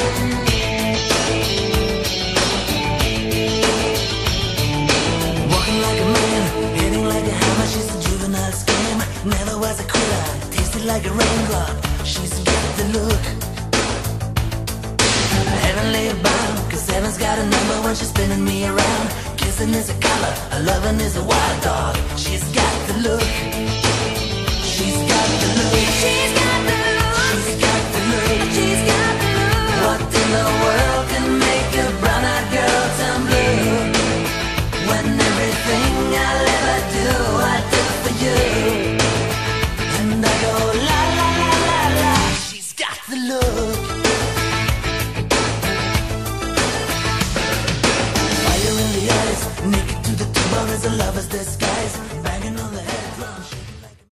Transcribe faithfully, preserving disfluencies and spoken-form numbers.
Walking like a man, hitting like a hammer. She's a juvenile scam. Never was a quitter, tasted like a raindrop. She's got the look. Heavenly bound, cause heaven's got a number when she's spinning me around. Kissing is a color, a loving is a wild dog. She's got the look. She's got the look. She's got the look. She's got the look. She's got the look. What in the world can make a brown-eyed girl turn blue? When everything I'll ever do, I do for you. And I go la la la la la. She's got the look. Fire in the eyes, naked to the bone is a lover's disguise.